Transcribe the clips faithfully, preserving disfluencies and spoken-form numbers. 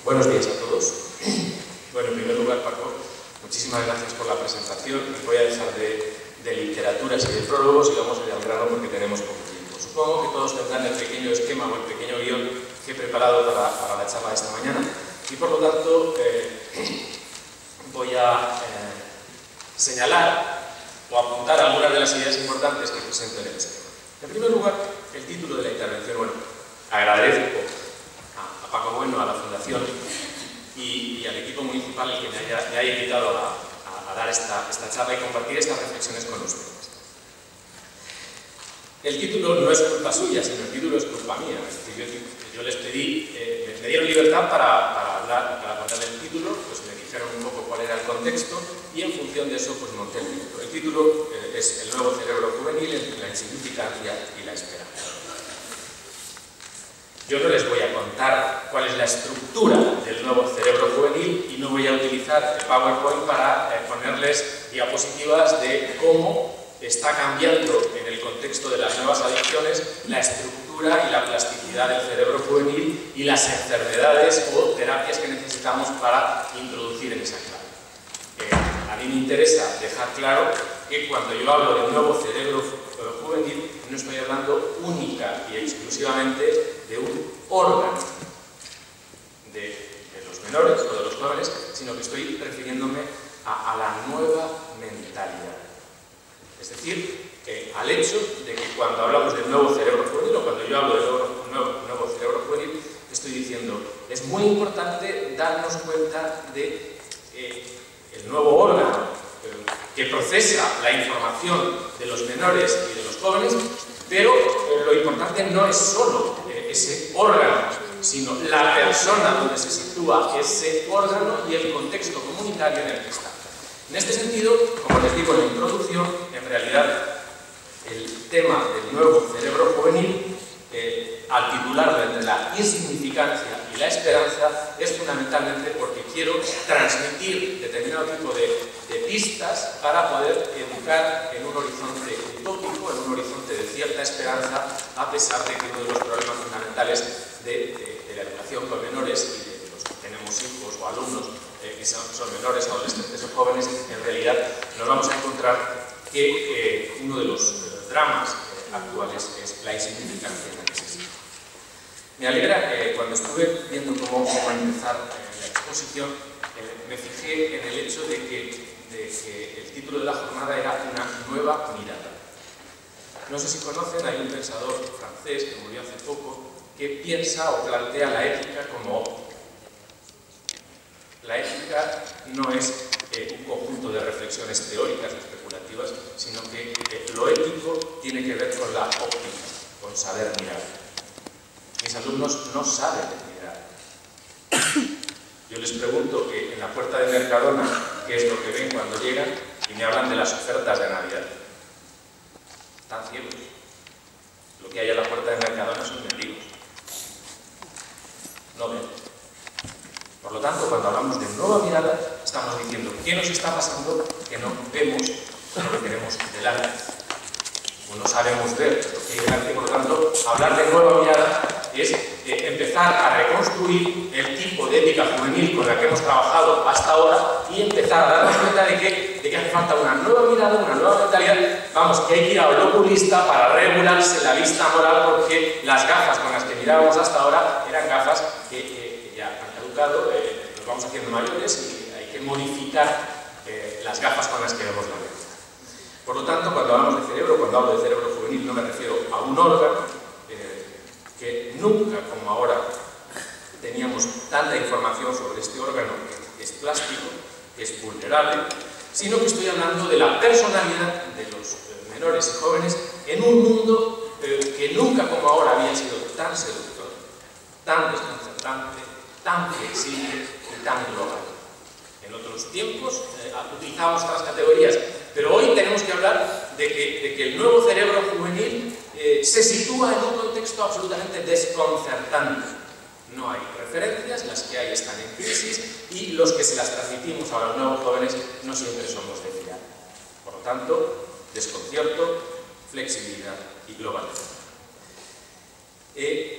Buenos días a todos. Bueno, en primer lugar, Paco, muchísimas gracias por la presentación. Voy a dejar de, de literaturas y de prólogos y vamos a ir al grano porque tenemos poco tiempo. Supongo que todos tendrán el pequeño esquema o el pequeño guión que he preparado para, para la charla de esta mañana y por lo tanto eh, voy a eh, señalar o apuntar algunas de las ideas importantes que presento en el esquema. En primer lugar, el título de la intervención. Bueno, agradezco a, a Paco Bueno, a la Fundación y, y al equipo municipal el que me haya, me haya invitado a, a, a dar esta, esta charla y compartir estas reflexiones con ustedes. El título no es culpa suya, sino el título es culpa mía. Es decir, yo, yo les pedí, eh, me dieron libertad para, para hablar, para contar el título, pues me dijeron un poco cuál era el contexto y en función de eso pues monté el título. El título eh, es El nuevo cerebro juvenil entre la insignificancia y la esperanza. Yo no les voy a contar cuál es la estructura del nuevo cerebro juvenil y no voy a utilizar el PowerPoint para eh, ponerles diapositivas de cómo está cambiando en el contexto de las nuevas adicciones la estructura y la plasticidad del cerebro juvenil y las enfermedades o terapias que necesitamos para introducir en esa clave. Eh, a mí me interesa dejar claro que cuando yo hablo de nuevo cerebro juvenil no estoy hablando única y exclusivamente de un órgano de, de los menores o de los jóvenes, sino que estoy refiriéndome a, a la nueva mentalidad. Es decir, eh, al hecho de que cuando hablamos del nuevo cerebro juvenil, o cuando yo hablo del nuevo, nuevo, nuevo cerebro juvenil, estoy diciendo, es muy importante darnos cuenta de eh, el nuevo órgano eh, que procesa la información de los menores y de los jóvenes, pero eh, lo importante no es solo eh, ese órgano, sino la persona donde se sitúa ese órgano y el contexto comunitario en el que está. En este sentido, como les digo en la introducción, en realidad el tema del nuevo cerebro juvenil, eh, al titularlo entre la insignificancia y la esperanza, es fundamentalmente porque quiero transmitir determinado tipo de, de pistas para poder educar en un horizonte utópico, en un horizonte de cierta esperanza, a pesar de que uno de los problemas fundamentales de, de, de la educación con menores y de los que tenemos hijos o alumnos eh, que son, son menores, adolescentes o jóvenes, en realidad nos vamos a encontrar que eh, uno de los eh, dramas eh, actuales es la insignificancia en la que se existe. Me alegra que eh, cuando estuve viendo cómo, cómo empezar eh, la exposición, eh, me fijé en el hecho de que, de que el título de la jornada era Una nueva mirada. No sé si conocen, hay un pensador francés que murió hace poco que piensa o plantea la ética como óptica. La ética no es eh, un conjunto de reflexiones teóricas o especulativas, sino que eh, lo ético tiene que ver con la óptica, con saber mirar. Mis alumnos no saben mirar. Yo les pregunto que en la puerta de Mercadona qué es lo que ven cuando llegan y me hablan de las ofertas de Navidad. Están ciegos. Lo que hay a la puerta de Mercadona son mendigos. No ven. Por lo tanto, cuando hablamos de nueva mirada, estamos diciendo qué nos está pasando que no vemos lo que tenemos delante. O no sabemos ver lo que hay delante. Por lo tanto, hablar de nueva mirada es eh, empezar a reconstruir el tipo de ética juvenil con la que hemos trabajado hasta ahora y empezar a darnos cuenta de que, de que hace falta una nueva mirada, una nueva mentalidad. Vamos, que hay que ir al oculista para regularse la vista moral, porque las gafas con las que mirábamos hasta ahora eran gafas que eh, ya han caducado, eh, nos vamos haciendo mayores y hay que modificar eh, las gafas con las que vemos la realidad. Por lo tanto, cuando hablamos de cerebro, cuando hablo de cerebro juvenil, no me refiero a un órgano, que nunca como ahora teníamos tanta información sobre este órgano que es plástico, que es vulnerable, sino que estoy hablando de la personalidad de los menores y jóvenes en un mundo eh, que nunca como ahora había sido tan seductor, tan desconcertante, tan flexible y tan global. En otros tiempos eh, utilizábamos otras categorías, pero hoy tenemos que hablar de que, de que el nuevo cerebro juvenil eh, se sitúa en un contexto absolutamente desconcertante. No hay referencias, las que hay están en crisis y los que se las transmitimos a los nuevos jóvenes no siempre somos de fiar. Por lo tanto, desconcierto, flexibilidad y globalización. Eh,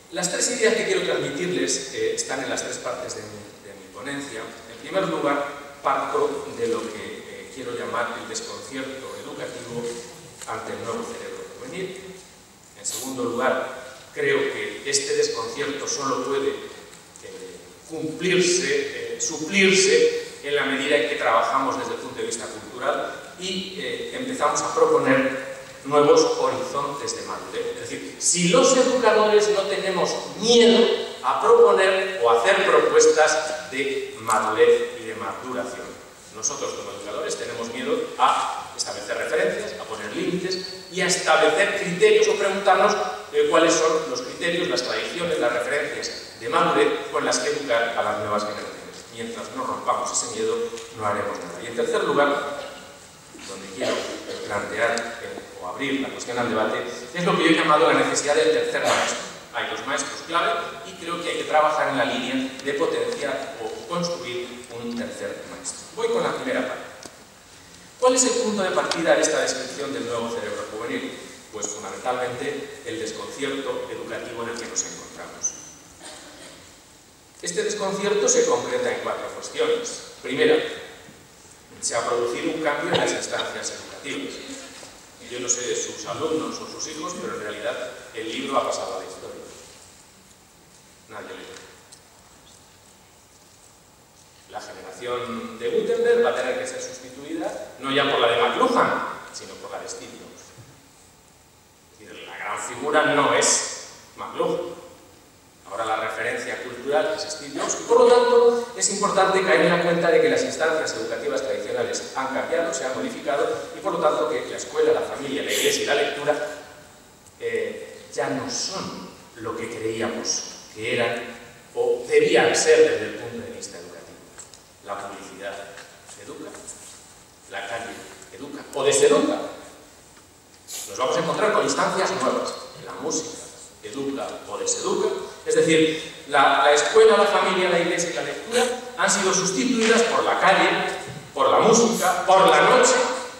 Las tres ideas que quiero transmitirles eh, están en las tres partes de mi, de mi ponencia. En primer lugar, parto de lo que eh, quiero llamar el desconcierto educativo ante el nuevo cerebro juvenil. En segundo lugar, creo que este desconcierto solo puede eh, cumplirse, eh, suplirse en la medida en que trabajamos desde el punto de vista cultural y eh, empezamos a proponer nuevos horizontes de madurez. Es decir, si los educadores no tenemos miedo a proponer o hacer propuestas de madurez y de maduración. Nosotros como educadores tenemos miedo a establecer referencias, a poner límites y a establecer criterios o preguntarnos eh, cuáles son los criterios, las tradiciones, las referencias de madurez con las que educar a las nuevas generaciones. Mientras no rompamos ese miedo, no haremos nada. Y en tercer lugar, donde quiero plantear eh, o abrir la cuestión al debate, es lo que yo he llamado la necesidad del tercer maestro. Hay dos maestros clave y creo que hay que trabajar en la línea de potenciar o construir un tercer maestro. Voy con la primera parte. ¿Cuál es el punto de partida de esta descripción del nuevo cerebro juvenil? Pues fundamentalmente el desconcierto educativo en el que nos encontramos. Este desconcierto se concreta en cuatro cuestiones. Primera, se ha producido un cambio en las instancias educativas. Yo no sé de sus alumnos o sus hijos, pero en realidad el libro ha pasado a la historia. Nadie lee. La generación de Gutenberg va a tener que ser sustituida no ya por la de McLuhan, sino por la de Steve Jobs. Es decir, la gran figura no es McLuhan. Ahora la referencia cultural es Steve Jobs y por lo tanto es importante caer en la cuenta de que las instancias educativas tradicionales han cambiado, se han modificado y por lo tanto que la escuela, la familia, la iglesia y la lectura eh, ya no son lo que creíamos que eran o debían ser desde el punto de vista educativo. La publicidad educa, la calle educa o deseduca. Nos vamos a encontrar con instancias nuevas, la música educa o deseduca. Es decir, la, la escuela, la familia, la iglesia y la lectura han sido sustituidas por la calle, por la música, por la noche,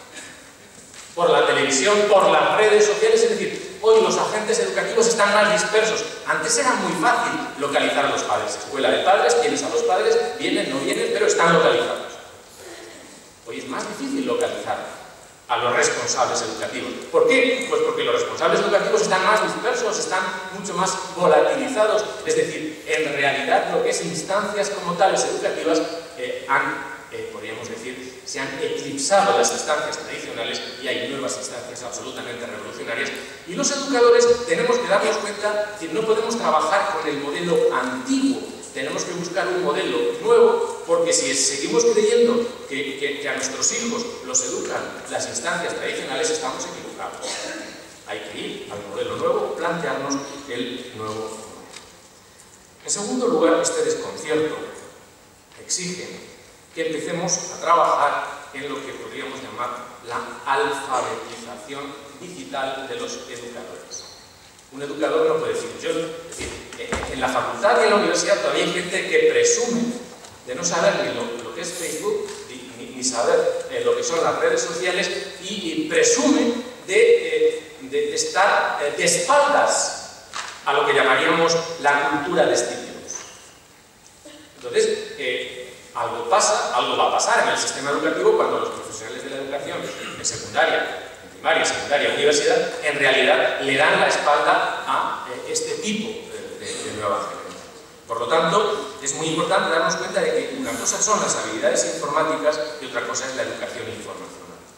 por la televisión, por las redes sociales. Es decir, hoy los agentes educativos están más dispersos. Antes era muy fácil localizar a los padres. Escuela de padres, tienes a los padres, vienen, no vienen, pero están localizados. Hoy es más difícil localizar a los responsables educativos. ¿Por qué? Pues porque los responsables educativos están más dispersos, están mucho más volatilizados. Es decir, en realidad lo que es instancias como tales educativas eh, han, eh, podríamos decir, se han eclipsado las instancias tradicionales y hay nuevas instancias absolutamente revolucionarias. Y los educadores tenemos que darnos cuenta que no podemos trabajar con el modelo antiguo. Tenemos que buscar un modelo nuevo, porque si seguimos creyendo que, que, que a nuestros hijos los educan las instancias tradicionales, estamos equivocados. Hay que ir al modelo nuevo, plantearnos el nuevo modelo. En segundo lugar, este desconcierto exige que empecemos a trabajar en lo que podríamos llamar la alfabetización digital de los educadores. Un educador no puede decir, yo, es decir, en la facultad y en la universidad todavía hay gente que presume de no saber ni lo, lo que es Facebook, ni, ni saber eh, lo que son las redes sociales y, y presume de, eh, de, de estar eh, de espaldas a lo que llamaríamos la cultura de Steve Jobs. Entonces, eh, algo pasa, algo va a pasar en el sistema educativo cuando los profesionales de la educación en secundaria, primaria, secundaria, universidad, en realidad le dan la espalda a eh, este tipo de, de, de nueva generación. Por lo tanto, es muy importante darnos cuenta de que una cosa son las habilidades informáticas y otra cosa es la educación informacional.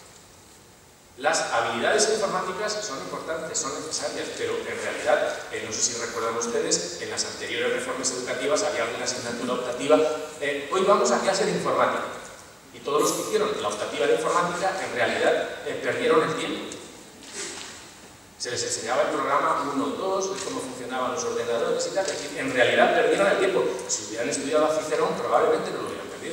Las habilidades informáticas son importantes, son necesarias, pero en realidad, eh, no sé si recuerdan ustedes, en las anteriores reformas educativas había alguna asignatura optativa. Eh, hoy vamos a clase de informática. Y todos los que hicieron la optativa de informática, en realidad, eh, perdieron el tiempo. Se les enseñaba el programa uno, dos, de cómo funcionaban los ordenadores y tal. Es decir, en realidad perdieron el tiempo. Si hubieran estudiado a Cicerón, probablemente no lo hubieran perdido.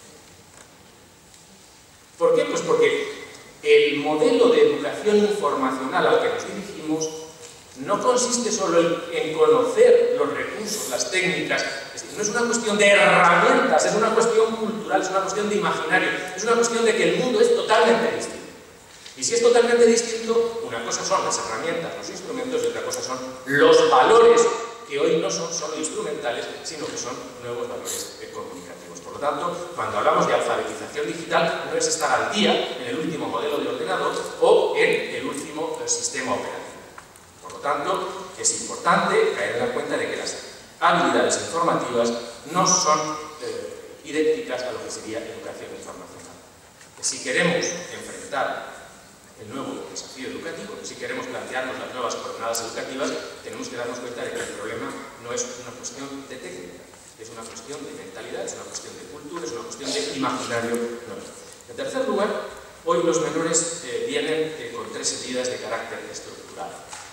¿Por qué? Pues porque el modelo de educación informacional al que nos dirigimos no consiste solo en conocer los recursos, las técnicas. No es una cuestión de herramientas, es una cuestión cultural, es una cuestión de imaginario, es una cuestión de que el mundo es totalmente distinto. Y si es totalmente distinto, una cosa son las herramientas, los instrumentos, y otra cosa son los valores que hoy no son solo instrumentales, sino que son nuevos valores comunicativos. Por lo tanto, cuando hablamos de alfabetización digital, no es estar al día en el último modelo de ordenador o en el último sistema operativo. Por lo tanto, es importante caer en la cuenta de que las habilidades informativas no son eh, idénticas a lo que sería educación informacional. Que si queremos enfrentar el nuevo desafío educativo, que si queremos plantearnos las nuevas coordenadas educativas, tenemos que darnos cuenta de que el problema no es una cuestión de técnica, es una cuestión de mentalidad, es una cuestión de cultura, es una cuestión de imaginario nuevo. En tercer lugar, hoy los menores eh, vienen eh, con tres heridas de carácter estructural.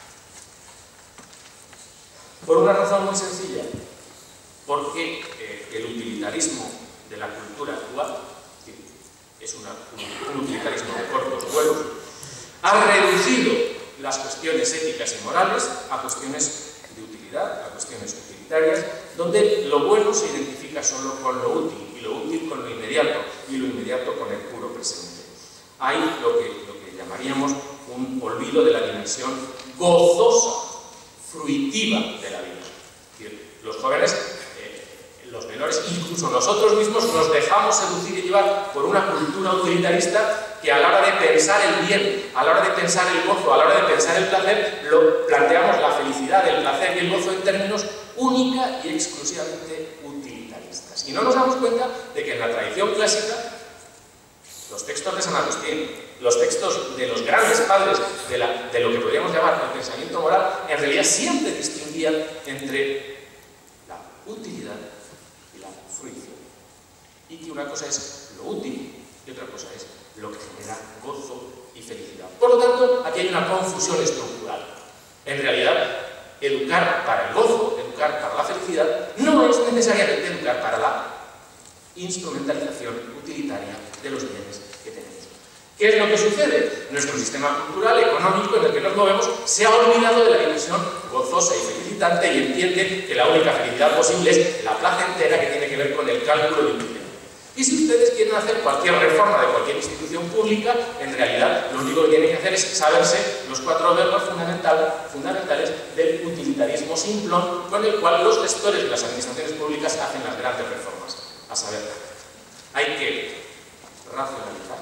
Por una razón muy sencilla, porque eh, el utilitarismo de la cultura actual, es una, un, un utilitarismo de cortos vuelos, ha reducido las cuestiones éticas y morales a cuestiones de utilidad, a cuestiones utilitarias, donde lo bueno se identifica solo con lo útil, y lo útil con lo inmediato, y lo inmediato con el puro presente. Hay lo que, lo que llamaríamos un olvido de la dimensión gozosa, fruitiva de la vida. Es decir, los jóvenes, eh, los menores, incluso nosotros mismos nos dejamos seducir y llevar por una cultura utilitarista que a la hora de pensar el bien, a la hora de pensar el gozo, a la hora de pensar el placer, lo planteamos la felicidad, el placer y el gozo en términos única y exclusivamente utilitaristas. Y no nos damos cuenta de que en la tradición clásica, los textos de San Agustín, los textos de los grandes padres de, la, de lo que podríamos llamar el pensamiento moral, en realidad siempre distinguían entre la utilidad y la fruición. Y que una cosa es lo útil y otra cosa es lo que genera gozo y felicidad. Por lo tanto, aquí hay una confusión estructural. En realidad, educar para el gozo, educar para la felicidad, no es necesariamente educar para la instrumentalización utilitaria de los bienes que tenemos. ¿Qué es lo que sucede? Nuestro sistema cultural, económico en el que nos movemos, se ha olvidado de la dimensión gozosa y felicitante y entiende que la única felicidad posible es la placentera que tiene que ver con el cálculo de un dinero. Y si ustedes quieren hacer cualquier reforma de cualquier institución pública, en realidad lo único que tienen que hacer es saberse los cuatro verbos fundamental, fundamentales del utilitarismo simplón con el cual los gestores de las administraciones públicas hacen las grandes reformas. A saber, hay que racionalizar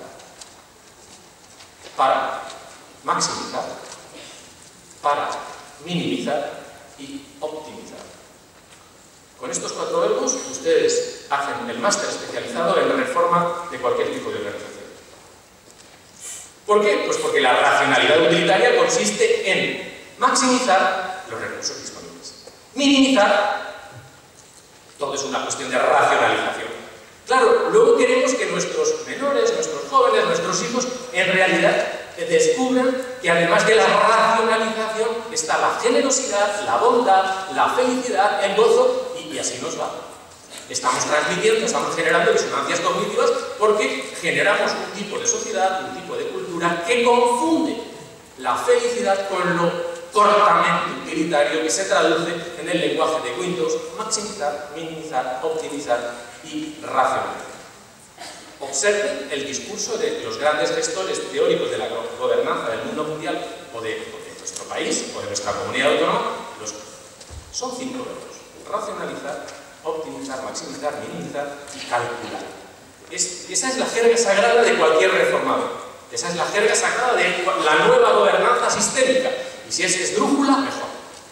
para maximizar, para minimizar y optimizar. Con estos cuatro verbos, ustedes hacen el máster especializado en reforma de cualquier tipo de organización. ¿Por qué? Pues porque la racionalidad utilitaria consiste en maximizar los recursos disponibles. Minimizar, todo es una cuestión de racionalización. Claro, luego queremos que nuestros menores, nuestros jóvenes, nuestros hijos, en realidad descubran que además de la racionalización está la generosidad, la bondad, la felicidad, el gozo, y así nos va. Estamos transmitiendo, estamos generando disonancias cognitivas porque generamos un tipo de sociedad, un tipo de cultura que confunde la felicidad con lo cortamente utilitario que se traduce en el lenguaje de Windows: maximizar, minimizar, optimizar y racionalizar. Observen el discurso de los grandes gestores teóricos de la gobernanza del mundo mundial o de, o de nuestro país o de nuestra comunidad autónoma. Los, son cinco verbos: racionalizar, optimizar, maximizar, minimizar y calcular. Es, esa es la jerga sagrada de cualquier reformador. Esa es la jerga sagrada de la nueva gobernanza sistémica. Y si es esdrújula, mejor.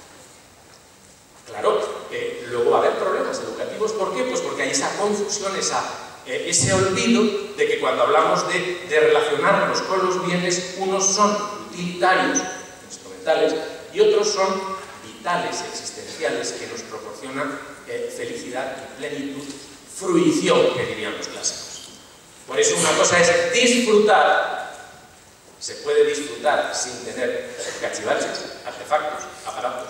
Claro, eh, luego va a haber problemas educativos. ¿Por qué? Pues porque hay esa confusión, esa, eh, ese olvido de que cuando hablamos de, de relacionarnos con los bienes, unos son utilitarios, instrumentales, y otros son vitales, existenciales, que nos proporcionan eh, felicidad y plenitud, fruición, que dirían los clásicos. Por eso una cosa es disfrutar. Se puede disfrutar sin tener cachivaches, artefactos, aparatos.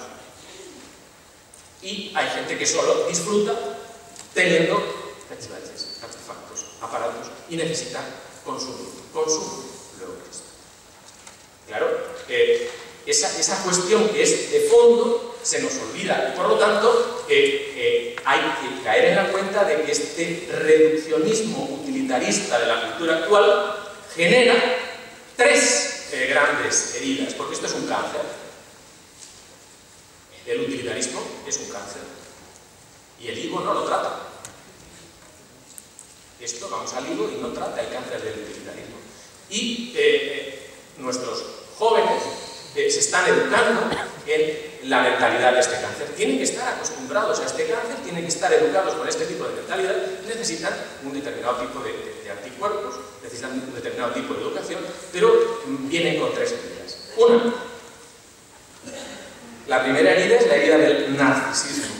Y hay gente que solo disfruta teniendo cachivaches, artefactos, aparatos y necesita consumir. Consumo, luego Cristo. Claro, eh, esa, esa cuestión que es de fondo se nos olvida y por lo tanto eh, eh, hay que caer en la cuenta de que este reduccionismo utilitarista de la cultura actual genera tres eh, grandes heridas, porque esto es un cáncer. el utilitarismo es un cáncer. Y el higo no lo trata. Esto, vamos al higo y no trata el cáncer del utilitarismo. Y eh, eh, nuestros jóvenes eh, se están educando en la mentalidad de este cáncer. Tienen que estar acostumbrados a este cáncer, tienen que estar educados con este tipo de mentalidad, necesitan un determinado tipo de, de, de anticuerpos, necesitan un determinado tipo de educación, pero mm, vienen con tres heridas. Una, la primera herida es la herida del narcisismo.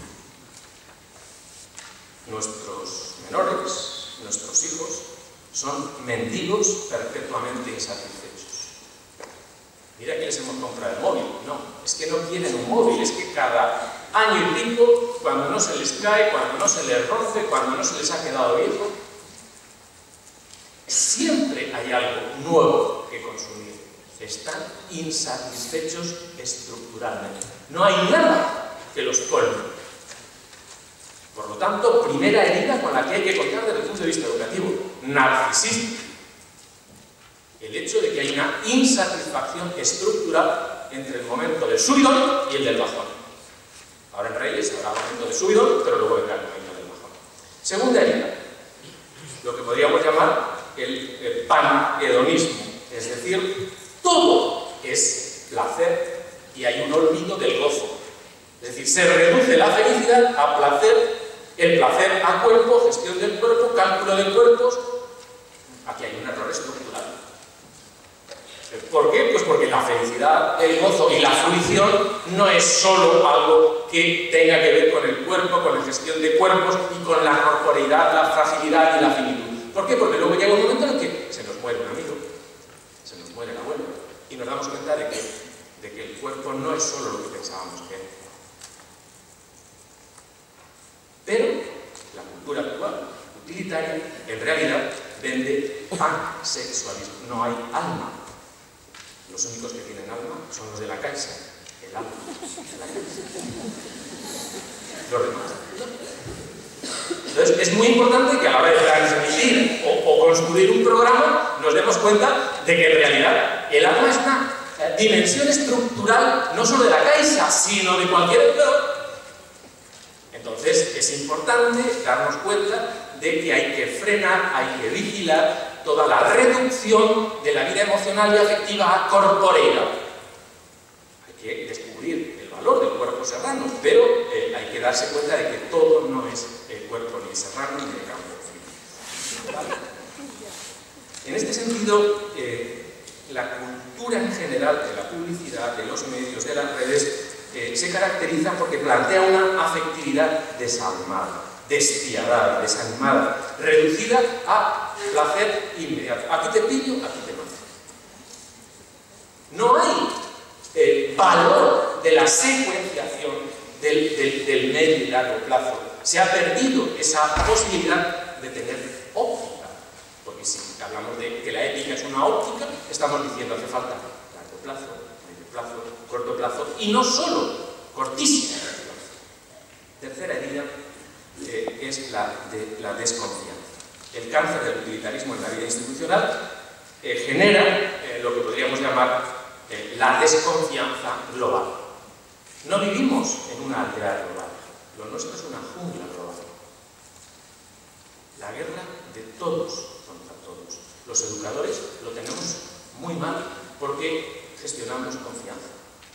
Nuestros menores, nuestros hijos, son mendigos perpetuamente insatisfechos. Mira que les hemos comprado el móvil. No, es que no quieren un móvil, es que cada año y pico, cuando no se les cae, cuando no se les roce, cuando no se les ha quedado viejo, siempre hay algo nuevo que consumir. Están insatisfechos estructuralmente. No hay nada que los colme. Por lo tanto, primera herida con la que hay que contar desde el punto de vista educativo: narcisismo. El hecho de que hay una insatisfacción estructural entre el momento del subidón y el del bajón. Ahora en Reyes habrá un momento de subidón, pero luego vendrá el momento del bajón. Segunda herida, lo que podríamos llamar el, el panhedonismo, es decir, todo es placer y hay un olvido del gozo. Es decir, se reduce la felicidad a placer, el placer a cuerpo, gestión del cuerpo, cálculo de cuerpos. Aquí hay un error estructural. ¿Por qué? Pues porque la felicidad, el gozo y la fruición no es solo algo que tenga que ver con el cuerpo, con la gestión de cuerpos y con la corporeidad, la fragilidad y la finitud. ¿Por qué? Porque luego llega un momento en el que se nos muere un amigo, se nos muere el abuelo, y nos damos cuenta de que, de que el cuerpo no es solo lo que pensábamos que era. Pero la cultura actual, utilitaria, en realidad vende pansexualismo. No hay alma. Los únicos que tienen alma son los de la Caixa. El alma de la Caixa. Los demás. Entonces, es muy importante que a la hora de transmitir o, o construir un programa nos demos cuenta de que en realidad el alma es una dimensión estructural no solo de la Caixa, sino de cualquier empleador. Entonces, es importante darnos cuenta de que hay que frenar, hay que vigilar toda la reducción de la vida emocional y afectiva a corporeidad. Hay que descubrir el valor del cuerpo serrano, pero eh, hay que darse cuenta de que todo no es el cuerpo ni serrano ni de campo. ¿Vale? En este sentido, eh, la cultura en general de la publicidad, de los medios, de las redes, Eh, se caracteriza porque plantea una afectividad desalmada, despiadada, desanimada, reducida a placer inmediato. Aquí te pillo, aquí te mato. No hay eh, valor de la secuenciación del, del, del medio y largo plazo. Se ha perdido esa posibilidad de tener óptica. Porque si hablamos de que la ética es una óptica, estamos diciendo que hace falta largo plazo, plazo, corto plazo, y no solo cortísimo plazo. Tercera herida eh, es la de la desconfianza. El cáncer del utilitarismo en la vida institucional eh, genera eh, lo que podríamos llamar eh, la desconfianza global. No vivimos en una aldea global, lo nuestro es una jungla global. La guerra de todos contra todos. Los educadores lo tenemos muy mal porque gestionamos confianza.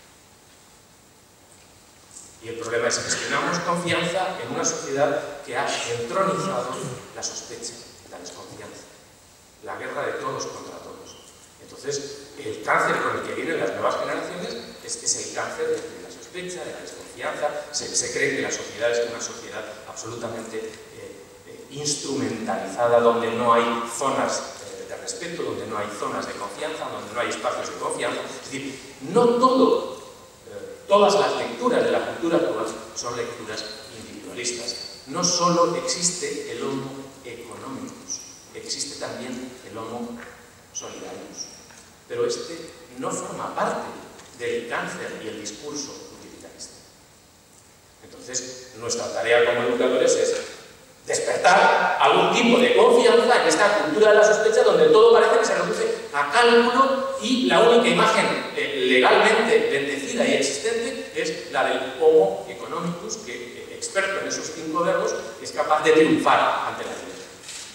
Y el problema es que gestionamos confianza en una sociedad que ha entronizado la sospecha, la desconfianza, la guerra de todos contra todos. Entonces, el cáncer con el que vienen las nuevas generaciones es, es el cáncer de la sospecha, de la desconfianza. Se, se cree que la sociedad es una sociedad absolutamente eh, eh, instrumentalizada, donde no hay zonas de respeto, donde no hay zonas de confianza, donde no hay espacios de confianza. Es decir, no todo, eh, todas las lecturas de la cultura actual son lecturas individualistas. No solo existe el homo economicus, existe también el homo solidarius. Pero este no forma parte del cáncer y el discurso utilitarista. Entonces, nuestra tarea como educadores es despertar algún tipo de confianza en esta cultura de la sospecha donde todo parece que se reduce a cálculo y la única imagen eh, legalmente bendecida y existente es la del homo economicus, que eh, experto en esos cinco verbos es capaz de triunfar ante la ciencia.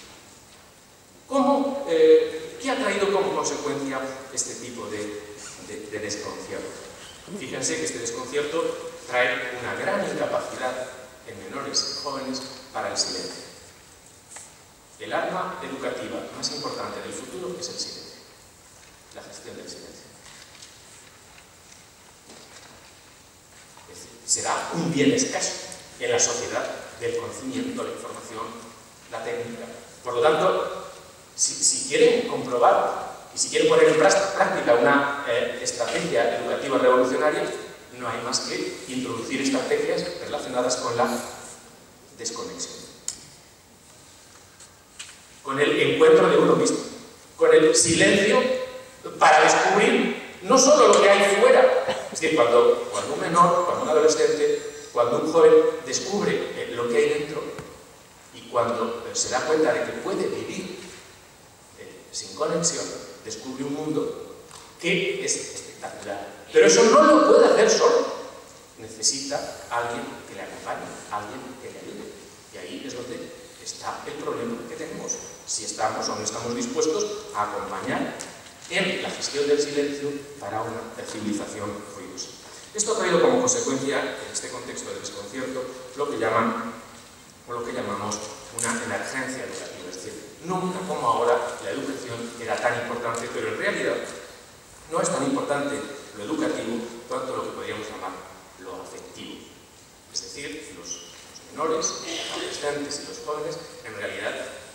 ¿Cómo, eh, ¿Qué ha traído como consecuencia este tipo de, de, de desconcierto? Fíjense que este desconcierto trae una gran incapacidad en menores y jóvenes para el silencio. El arma educativa más importante del futuro es el silencio, la gestión del silencio. Es decir, será un bien escaso en la sociedad del conocimiento, la información, la técnica. Por lo tanto, si, si quieren comprobar y si quieren poner en práctica una eh, estrategia educativa revolucionaria, no hay más que introducir estrategias relacionadas con la desconexión, con el encuentro de uno mismo, con el silencio para descubrir no solo lo que hay fuera, es decir, cuando, cuando un menor, cuando un adolescente, cuando un joven descubre eh, lo que hay dentro y cuando eh, se da cuenta de que puede vivir eh, sin conexión, descubre un mundo que es espectacular. Pero eso no lo puede hacer solo. Necesita alguien que le acompañe, alguien que le ayude. Y ahí es donde está el problema que tenemos. Si estamos o no estamos dispuestos a acompañar en la gestión del silencio para una civilización ruidosa. Esto ha traído como consecuencia, en este contexto de desconcierto, lo que llaman, o lo que llamamos una emergencia educativa. Es decir, nunca como ahora la educación era tan importante, pero en realidad no es tan importante lo educativo cuanto lo que podríamos llamar lo afectivo. Es decir, los, los menores, los adolescentes y los jóvenes en realidad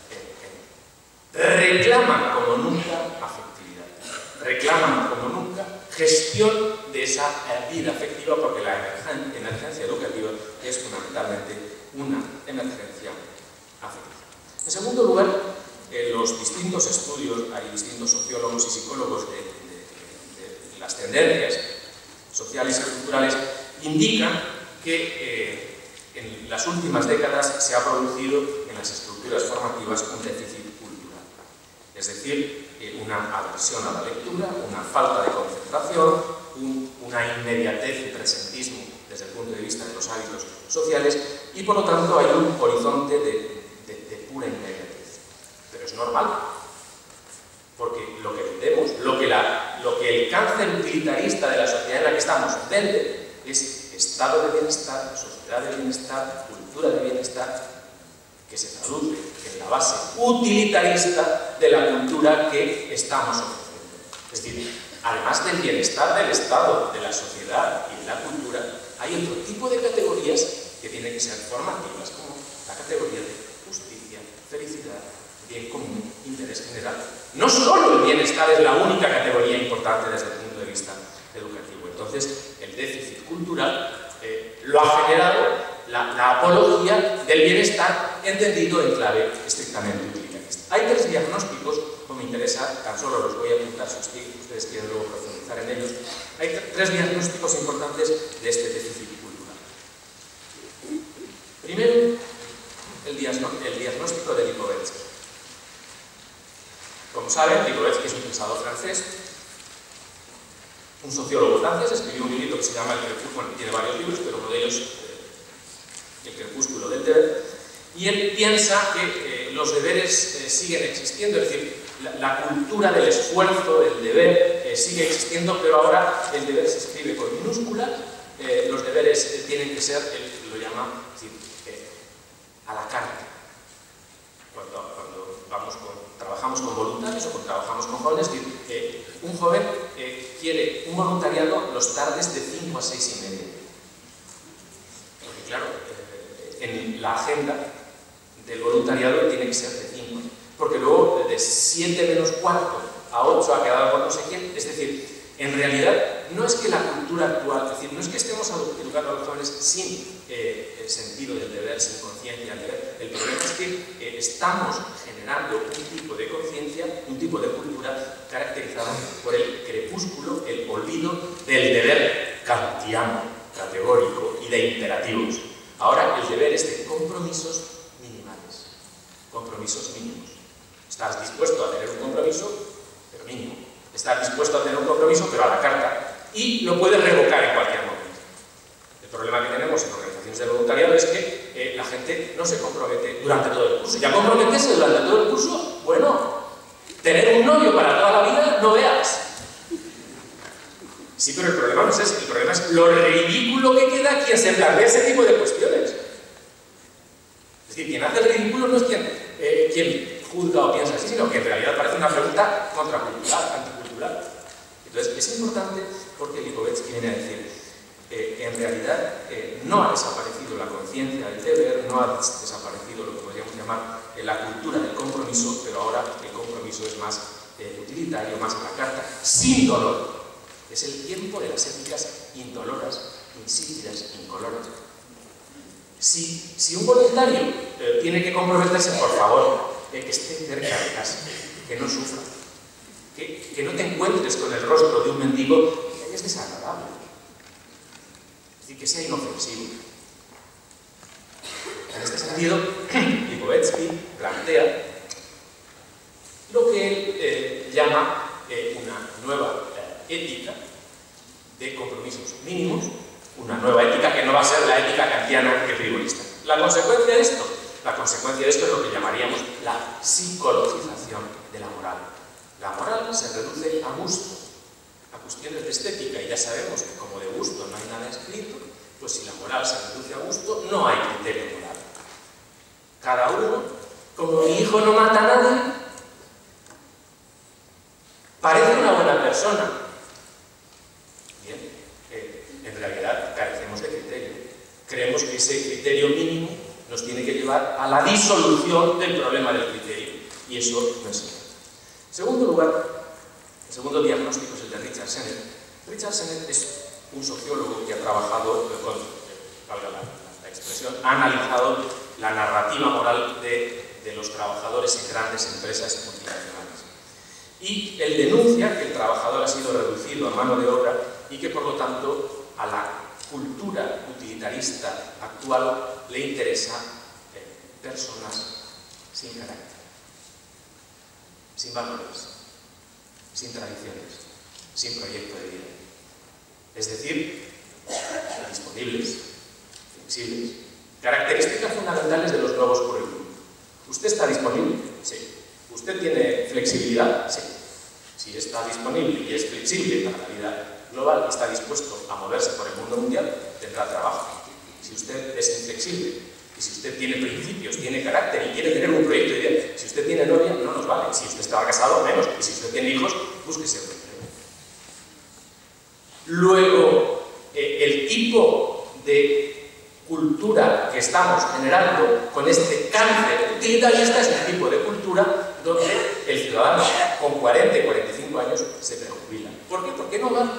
eh, eh, reclaman como nunca afectividad, reclaman como nunca gestión de esa eh, vida afectiva, porque la emergen emergencia educativa es fundamentalmente una emergencia afectiva. En segundo lugar, eh, los distintos estudios, hay distintos sociólogos y psicólogos de, de, de las tendencias sociales y culturales, indican que eh, en las últimas décadas se ha producido en las estructuras formativas un déficit cultural. Es decir, eh, una aversión a la lectura, una falta de concentración, un, una inmediatez y presentismo desde el punto de vista de los hábitos sociales y, por lo tanto, hay un horizonte de, de, de pura inmediatez. Pero es normal, porque lo que vendemos, lo que, la, lo que el cáncer utilitarista de la sociedad en la que estamos vende es estado de bienestar, sociedad de bienestar, cultura de bienestar, que se traduce en la base utilitarista de la cultura que estamos ofreciendo. Es decir, además del bienestar del Estado, de la sociedad y de la cultura, hay otro tipo de categorías que tienen que ser formativas, como la categoría de justicia, felicidad, bien común, interés general. No solo el bienestar es la única categoría importante desde el punto de vista educativo. Entonces, el déficit cultural eh, lo ha generado la, la apología del bienestar entendido en clave estrictamente utilitarista. Hay tres diagnósticos, no me interesa, tan solo los voy a apuntar si ustedes quieren luego profundizar en ellos. Hay tres diagnósticos importantes de este déficit cultural. Primero, el, diagnóstico, el diagnóstico de Lipovetsky. Como saben, Lipovetsky es un pensador francés, un sociólogo francés, escribió un libro que se llama El Crepúsculo, bueno, tiene varios libros, pero uno de ellos, eh, El Crepúsculo del Deber, y él piensa que eh, los deberes eh, siguen existiendo, es decir, la, la cultura del esfuerzo, del deber, eh, sigue existiendo, pero ahora el deber se escribe con minúscula, eh, los deberes eh, tienen que ser, él lo llama, es decir, eh, a la carta. Cuando, cuando vamos con, trabajamos con voluntarios o cuando trabajamos con jóvenes, es decir, eh, un joven eh, quiere un voluntariado los tardes de cinco a seis y media. Porque claro, eh, en la agenda del voluntariado tiene que ser de cinco. Porque luego de siete menos cuarto a ocho ha quedado con no sé quién. Es decir, en realidad no es que la cultura actual, es decir, no es que estemos educando a los jóvenes sin eh, el sentido del deber, sin conciencia del deber. El problema es que eh, estamos generando un tipo de conciencia, un tipo de cultura caracterizada por el crepúsculo, el olvido del deber kantiano, categórico y de imperativos. Ahora el deber es de compromisos minimales. compromisos mínimos. Estás dispuesto a tener un compromiso, pero mínimo. Estás dispuesto a tener un compromiso, pero a la carta. Y lo puedes revocar en cualquier momento. El problema que tenemos en organizaciones de voluntariado es que eh, la gente no se compromete durante todo el curso. Ya comprometerse durante todo el curso, bueno, tener un novio para toda la vida, no veas. Sí, pero el problema no es ese, el problema es lo ridículo que queda quien se plantea ese tipo de cuestiones. Es decir, quien hace el ridículo no es quien, eh, quien juzga o piensa así, sino que en realidad parece una pregunta contracultural, anticultural. Entonces, es importante porque Lipovetsky viene a decir, eh, en realidad eh, no ha desaparecido la conciencia del deber, no ha des desaparecido lo que podríamos llamar eh, la cultura del compromiso, pero ahora el compromiso es más eh, utilitario, más a la carta, sin dolor. Es el tiempo de las éticas indoloras, insípidas, incoloras. Si, si un voluntario eh, tiene que comprometerse, por favor, eh, que esté cerca de casa, que no sufra, que, que no te encuentres con el rostro de un mendigo que es desagradable. Es decir, que sea inofensivo. En este sentido, Lipovetsky plantea lo que él eh, llama eh, una nueva ética de compromisos mínimos, una nueva ética que no va a ser la ética kantiana que rigorista. La consecuencia de esto, la consecuencia de esto es lo que llamaríamos la psicologización de la moral. La moral se reduce a gusto, a cuestiones de estética, y ya sabemos que como de gusto no hay nada escrito, pues si la moral se reduce a gusto, no hay criterio moral. Cada uno, como mi hijo no mata a nadie, parece una buena persona. Bien, eh, en realidad carecemos de criterio. Creemos que ese criterio mínimo nos tiene que llevar a la disolución del problema del criterio. Y eso no es cierto. En segundo lugar, el segundo diagnóstico es el de Richard Sennett. Richard Sennett es un sociólogo que ha trabajado con, valga la, la expresión, ha analizado la narrativa moral de, de los trabajadores en grandes empresas multinacionales. Y él denuncia que el trabajador ha sido reducido a mano de obra y que, por lo tanto, a la cultura utilitarista actual le interesa eh, personas sin carácter, sin valores, sin tradiciones, sin proyecto de vida. Es decir, disponibles, flexibles. Características fundamentales de los nuevos currículum. ¿Usted está disponible? Sí. ¿Usted tiene flexibilidad? Sí. Si está disponible y es flexible para la vida global y está dispuesto a moverse por el mundo mundial, tendrá trabajo. Si usted es inflexible y si usted tiene principios, tiene carácter y quiere tener un proyecto de vida, si usted tiene novia, no nos vale. Si usted estaba casado, menos. Y si usted tiene hijos, búsquese otro empleo. Luego, eh, el tipo de cultura que estamos generando con este cáncer utilitarista es un tipo de cultura donde el ciudadano con cuarenta y cuarenta y cinco años se prejubila. ¿Por qué? Porque no va.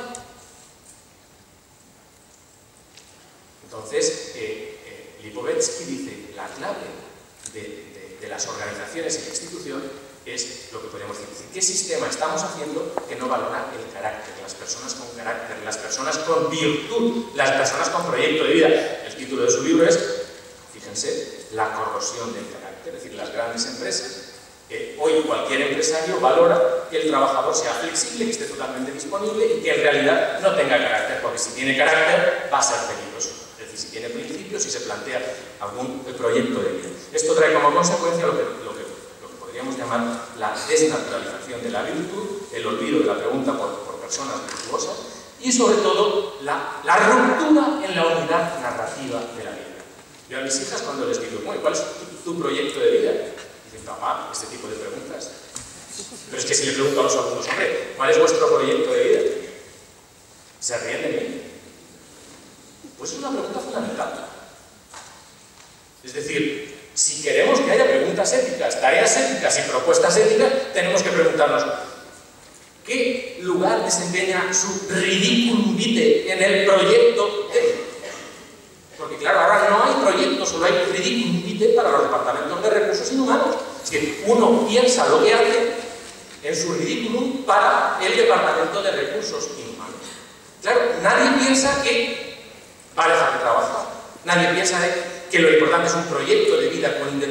Entonces, eh, eh, Lipovetsky dice, la clave de, de, de las organizaciones y la institución es lo que podemos decir. ¿Qué sistema estamos haciendo que no valora el carácter? Las personas con carácter, las personas con virtud, las personas con proyecto de vida. El título de su libro es, fíjense, la corrosión del carácter. Es decir, las grandes empresas, eh, hoy cualquier empresario valora que el trabajador sea flexible, que esté totalmente disponible y que en realidad no tenga carácter, porque si tiene carácter va a ser peligroso. Es decir, si tiene principios, si se plantea algún proyecto de vida. Esto trae como consecuencia lo que, lo que, lo que podríamos llamar la desnaturalización de la virtud, el olvido de la pregunta por, por personas virtuosas y sobre todo la, la ruptura en la unidad narrativa de la vida. Yo a mis hijas cuando les digo, bueno, ¿cuál es tu, tu proyecto de vida? Dicen, papá, este tipo de preguntas. Pero es que si le pregunto a los alumnos, hombre, ¿cuál es vuestro proyecto de vida? Se ríen de mí. Pues es una pregunta fundamental. Es decir, si queremos que haya preguntas éticas, tareas éticas y propuestas éticas, tenemos que preguntarnos ¿qué lugar desempeña su ridiculum vitae en el proyecto ético? Porque claro, ahora no hay proyectos, solo hay ridiculum vitae para los departamentos de recursos inhumanos. Es que uno piensa lo que hace en su ridiculum para el departamento de recursos inhumanos. Claro, nadie piensa que va a dejar de trabajar. Nadie piensa de que lo importante es un proyecto de vida con independencia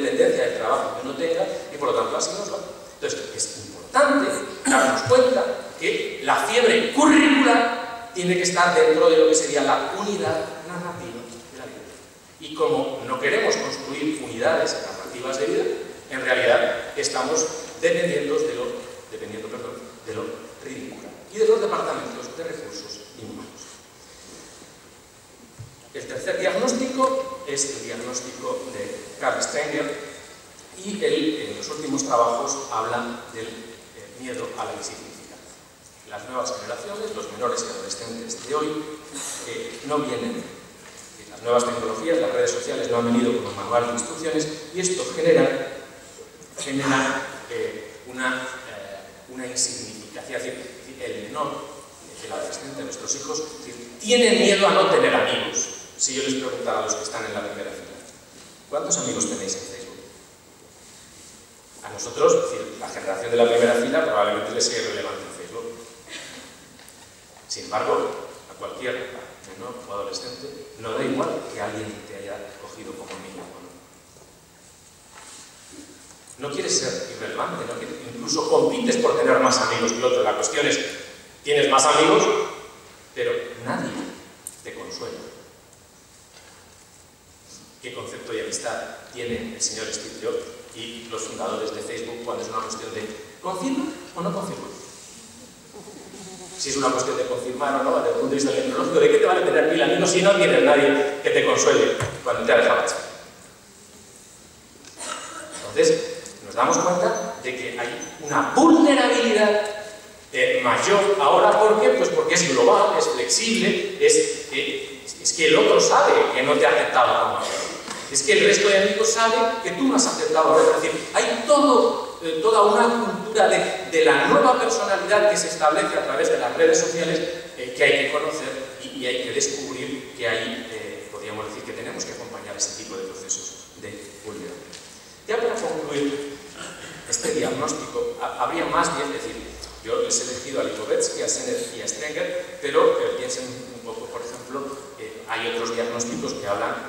del trabajo que uno tenga y por lo tanto así nos va. Entonces, es importante darnos cuenta que la fiebre curricular tiene que estar dentro de lo que sería la unidad narrativa de la vida. Y como no queremos construir unidades narrativas de vida, en realidad estamos dependiendo de lo, dependiendo, perdón, de lo ridículo y de los departamentos de recursos humanos. El tercer diagnóstico es el diagnóstico de Karl Strenger y él en los últimos trabajos habla del eh, miedo a la insignificancia. Las nuevas generaciones, los menores y adolescentes de hoy, eh, no vienen. Las nuevas tecnologías, las redes sociales no han venido con un manual de instrucciones y esto genera, genera eh, una, eh, una insignificancia. Es decir, el menor, el adolescente, nuestros hijos, es decir, tienen miedo a no tener amigos. Si yo les preguntara a los que están en la primera fila, ¿cuántos amigos tenéis en Facebook? A nosotros, es decir, la generación de la primera fila probablemente les sea irrelevante en Facebook. Sin embargo, a cualquier menor o adolescente no da igual que alguien te haya cogido como amigo o no. No quieres ser irrelevante, ¿no? Incluso compites por tener más amigos que el otro. La cuestión es, tienes más amigos, pero nadie te consuela. ¿Qué concepto de amistad tiene el señor Steve Jobs y los fundadores de Facebook cuando es una cuestión de ¿confirma o no confirma? Si es una cuestión de confirmar o no, desde el punto de vista tecnológico, ¿de qué te vale tener mil amigos si no tienes nadie que te consuele cuando te ha dejado echar? Entonces, nos damos cuenta de que hay una vulnerabilidad eh, mayor ahora. ¿Por qué? Pues porque es global, es flexible, es, eh, es que el otro sabe que no te ha aceptado como amigo. Es que el resto de amigos sabe que tú no has aceptado a otro. Es decir, hay todo, eh, toda una cultura de, de la nueva personalidad que se establece a través de las redes sociales eh, que hay que conocer y, y hay que descubrir que hay, eh, podríamos decir, que tenemos que acompañar ese tipo de procesos de vulnerabilidad. Ya para concluir este diagnóstico, ha, habría más bien, es decir, yo les he elegido a Lipovetsky, a Sennett y a Strenger, pero eh, piensen un poco, por ejemplo, eh, hay otros diagnósticos que hablan.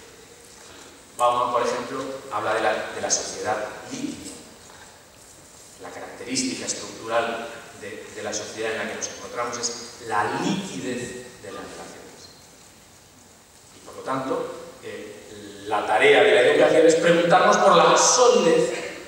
Bauman, por ejemplo, habla de la, de la sociedad líquida. La característica estructural de, de la sociedad en la que nos encontramos es la liquidez de las relaciones. Y por lo tanto, eh, la tarea de la educación es preguntarnos por la solidez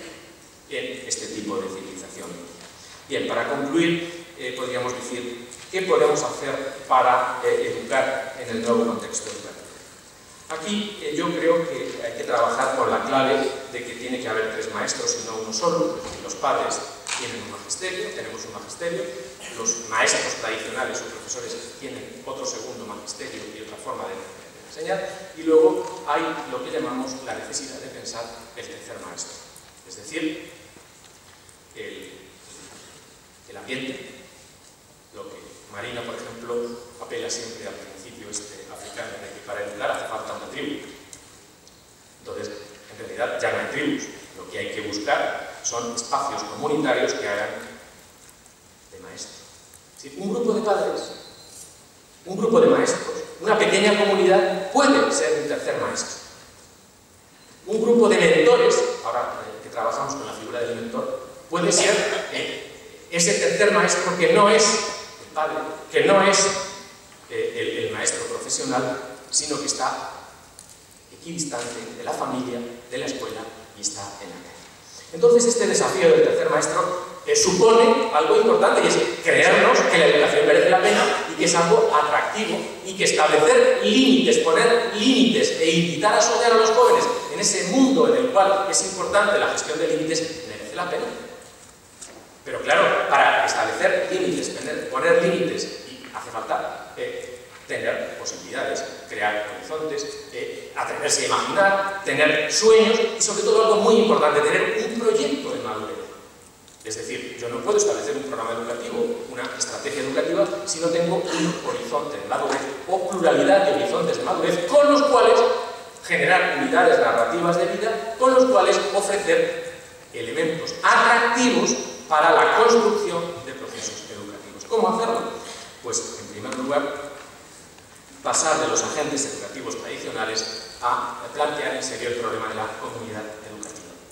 en este tipo de civilización. Bien, para concluir, eh, podríamos decir, ¿qué podemos hacer para eh, educar en el nuevo contexto educativo? Aquí eh, yo creo que hay que trabajar con la clave de que tiene que haber tres maestros y no uno solo. Es decir, los padres tienen un magisterio, tenemos un magisterio, los maestros tradicionales o profesores tienen otro segundo magisterio y otra forma de, de enseñar, y luego hay lo que llamamos la necesidad de pensar el tercer maestro. Es decir, el, el ambiente, lo que Marina, por ejemplo, apela siempre al principio este africano de que para educar hace falta una tribu. Entonces, en realidad ya no hay tribus. Lo que hay que buscar son espacios comunitarios que hagan de maestro. ¿Sí? Un grupo de padres, un grupo de maestros, una pequeña comunidad puede ser un tercer maestro. Un grupo de mentores, ahora que trabajamos con la figura del mentor, puede ser eh, ese tercer maestro que no es el padre, que no es eh, el, el maestro profesional, sino que está equidistante de la familia, de la escuela y está en la calle. Entonces, este desafío del tercer maestro eh, supone algo importante, y es creernos que la educación merece la pena y que es algo atractivo, y que establecer límites, poner límites e invitar a soñar a los jóvenes en ese mundo en el cual es importante la gestión de límites merece la pena. Pero claro, para establecer límites, poner, poner límites, y hace falta eh, tener posibilidades, crear horizontes, eh, atreverse a imaginar, tener sueños y sobre todo algo muy importante, tener un proyecto de madurez. Es decir, yo no puedo establecer un programa educativo, una estrategia educativa, si no tengo un horizonte de madurez o pluralidad de horizontes de madurez con los cuales generar unidades narrativas de vida, con los cuales ofrecer elementos atractivos para la construcción de procesos educativos. ¿Cómo hacerlo? Pues, en primer lugar, pasar de los agentes educativos tradicionales a plantear en serio el problema de la comunidad educativa.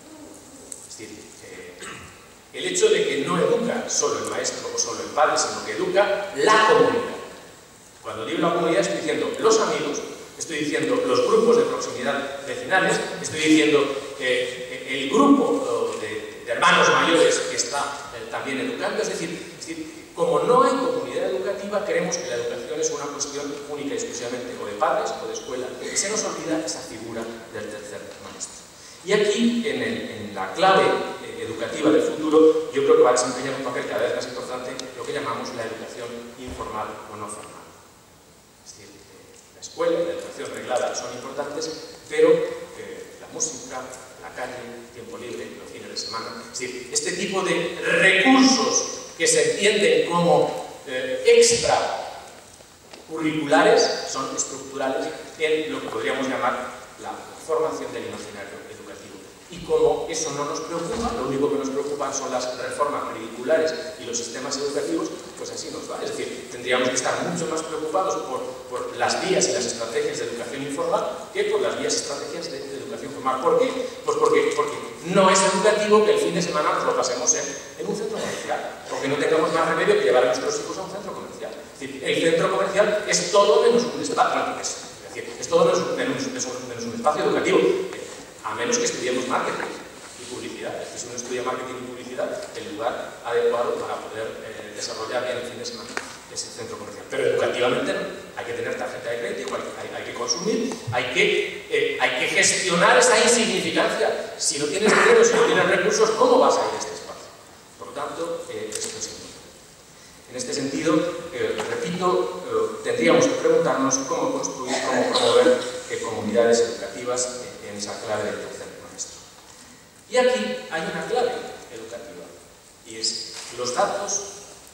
Es decir, eh, el hecho de que no educa solo el maestro o solo el padre, sino que educa la comunidad. Cuando digo la comunidad estoy diciendo los amigos, estoy diciendo los grupos de proximidad vecinales, estoy diciendo eh, el grupo de, de hermanos mayores que está eh, también educando. Es decir, es decir, como no hay comunidad educativa, creemos que la educación es una cuestión única y exclusivamente o de padres o de escuela, y se nos olvida esa figura del tercer maestro. Y aquí, en, el, en la clave eh, educativa del futuro, yo creo que va a desempeñar un papel cada vez más importante lo que llamamos la educación informal o no formal. Es decir, eh, la escuela y la educación reglada son importantes, pero eh, la música, la calle, tiempo libre, los fines de semana, es decir, este tipo de recursos que se entienden como eh, extra curriculares son estructurales en lo que podríamos llamar la formación del imaginario educativo. Y como eso no nos preocupa, lo único que nos preocupa son las reformas curriculares y los sistemas educativos, pues así nos va. Es decir, tendríamos que estar mucho más preocupados por, por las vías y las estrategias de educación informal que por las vías y estrategias de, de educación formal. ¿Por qué? Pues porque, porque no es educativo que el fin de semana nos lo pasemos en, en un centro comercial, porque no tengamos más remedio que llevar a nuestros hijos a un centro comercial. Es decir, el centro comercial es todo menos un espacio, es, es decir, es todo menos, menos, menos, menos un espacio educativo, a menos que estudiemos marketing y publicidad. Es que si uno estudia marketing y publicidad, el lugar adecuado para poder eh, desarrollar bien el fin de semana es el centro comercial. Pero educativamente no. Hay que tener tarjeta de crédito, hay, hay, hay que consumir, hay que, eh, hay que gestionar esa insignificancia. Si no tienes dinero, si no tienes recursos, ¿cómo vas a ir a este espacio? Por lo tanto, eh, esto es importante. En este sentido, eh, repito, eh, tendríamos que preguntarnos cómo construir, cómo promover eh, comunidades educativas eh, en esa clave del tercer maestro. Y aquí hay una clave educativa, y es los datos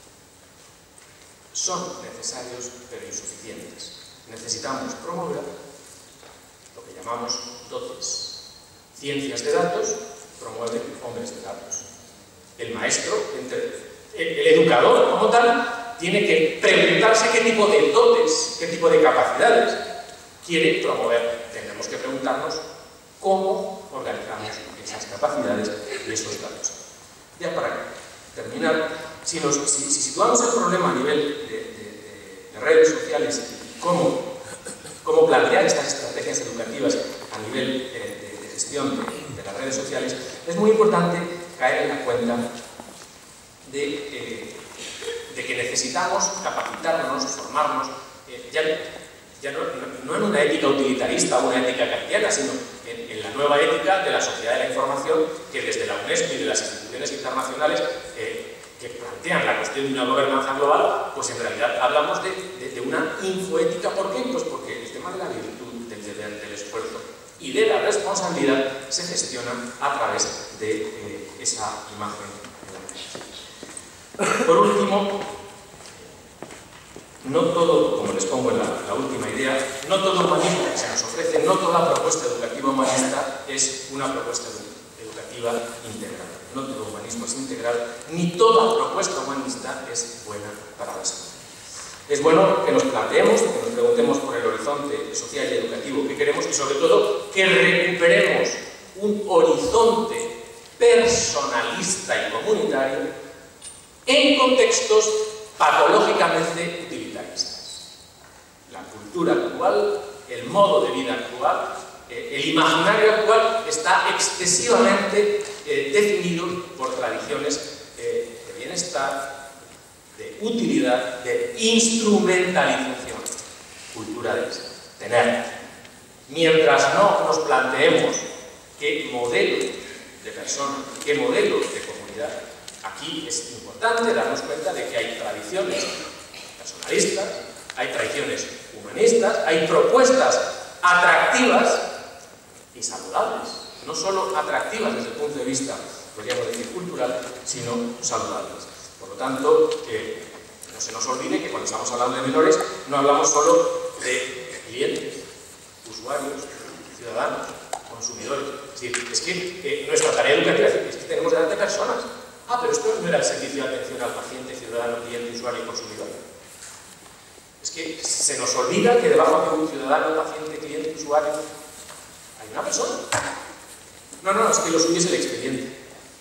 son necesarios pero insuficientes. Necesitamos promover lo que llamamos dotes. Ciencias de datos promueven hombres de datos. El maestro, el educador como tal, tiene que preguntarse qué tipo de dotes, qué tipo de capacidades quiere promover. Tendremos que preguntarnos cómo organizamos esas capacidades y esos datos. Ya para terminar, si, nos, si, si situamos el problema a nivel de, de, de redes sociales y cómo, cómo plantear estas estrategias educativas a nivel eh, de, de gestión de, de las redes sociales, es muy importante caer en la cuenta de, eh, de que necesitamos capacitarnos, formarnos, eh, ya, ya no, no en una ética utilitarista o una ética kantiana, sino en, en la nueva ética de la sociedad de la información que desde la UNESCO y de las instituciones internacionales eh, que plantean la cuestión de una gobernanza global, pues en realidad hablamos de, de, de una infoética. ¿Por qué? Pues porque el tema de la virtud, del deber, del esfuerzo y de la responsabilidad se gestiona a través de eh, esa imagen. Por último, no todo, como les pongo en la, la última idea, no todo humanismo que se nos ofrece, no toda propuesta educativa humanista es una propuesta educativa integral. No todo humanismo es integral, ni toda propuesta humanista es buena para la sociedad. Es bueno que nos planteemos, que nos preguntemos por el horizonte social y educativo que queremos y sobre todo que recuperemos un horizonte personalista y comunitario en contextos patológicamente utilitaristas. La cultura actual, el modo de vida actual, eh, el imaginario actual está excesivamente eh, definido por tradiciones eh, de bienestar, de utilidad, de instrumentalización culturales. Tener. Mientras no nos planteemos qué modelo de persona, qué modelo de comunidad, aquí es importante darnos cuenta de que hay tradiciones personalistas, hay tradiciones humanistas, hay propuestas atractivas y saludables, no solo atractivas desde el punto de vista, podríamos decir, cultural, sino saludables. Por lo tanto, que no se nos olvide que cuando estamos hablando de menores, no hablamos solo de clientes, usuarios, ciudadanos, consumidores. Es decir, es que eh, nuestra tarea educativa es que tenemos delante personas. Ah, pero esto no era el servicio de atención al paciente, ciudadano, cliente, usuario y consumidor. Es que se nos olvida que debajo de un ciudadano, paciente, cliente, usuario, hay una persona. No, no, es que lo suyo es el expediente.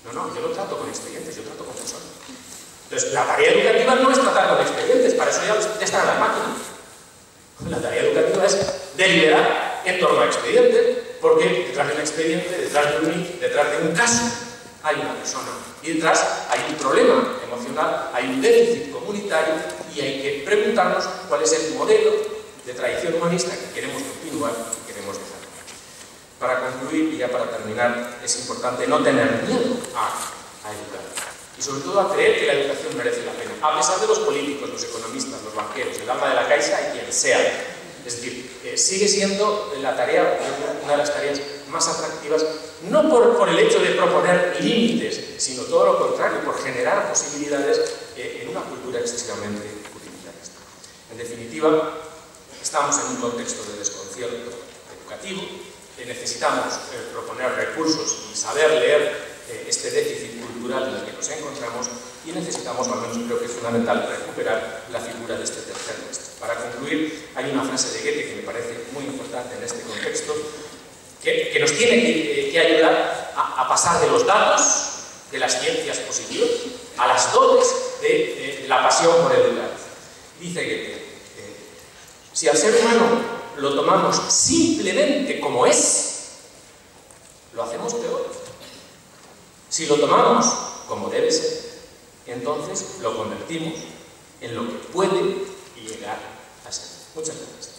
No, no, yo no trato con expedientes, yo trato con personas. Entonces, la tarea educativa no es tratar con expedientes, para eso ya, ya están las máquinas. La tarea educativa es deliberar en torno a expedientes, porque detrás de un expediente, detrás de un, detrás de un caso, hay una persona. Y detrás hay un problema emocional, hay un déficit comunitario, y hay que preguntarnos cuál es el modelo de tradición humanista que queremos continuar y queremos dejar. Para concluir, y ya para terminar, es importante no tener miedo a, a educar. Y sobre todo a creer que la educación merece la pena, a pesar de los políticos, los economistas, los banqueros, el alma de la Caixa y quien sea. Es decir, eh, sigue siendo la tarea, una de las tareas más atractivas, no por, por el hecho de proponer límites, sino todo lo contrario, por generar posibilidades eh, en una cultura excesivamente utilitarista. En definitiva, estamos en un contexto de desconcierto educativo, eh, necesitamos eh, proponer recursos y saber leer eh, este déficit cultural en el que nos encontramos, y necesitamos, al menos creo que es fundamental, recuperar la figura de este tercer maestro. Para concluir, hay una frase de Goethe que me parece muy importante en este contexto, que, que nos tiene que, que ayudar a, a pasar de los datos, de las ciencias positivas, a las dotes de, de, de la pasión por educar. Dice Goethe, eh, si al ser humano lo tomamos simplemente como es, lo hacemos peor. Si lo tomamos como debe ser, entonces lo convertimos en lo que puede llegar a ser. Muchas gracias.